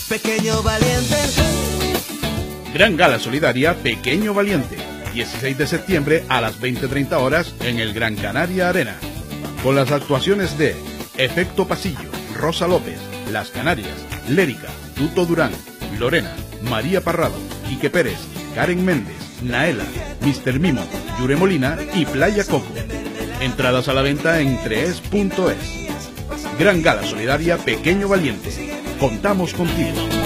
Pequeño Valiente. Gran Gala Solidaria Pequeño Valiente, 16 de septiembre a las 20:30 horas en el Gran Canaria Arena. Con las actuaciones de Efecto Pasillo, Rosa López, Las Canarias, Lérica, Tuto Durán, Lorena, María Parrado, Quique Pérez, Karen Méndez, Naela, Mr. Mimo, Yure Molina y Playa Coco. Entradas a la venta en 3.es. Gran Gala Solidaria Pequeño Valiente. Contamos contigo.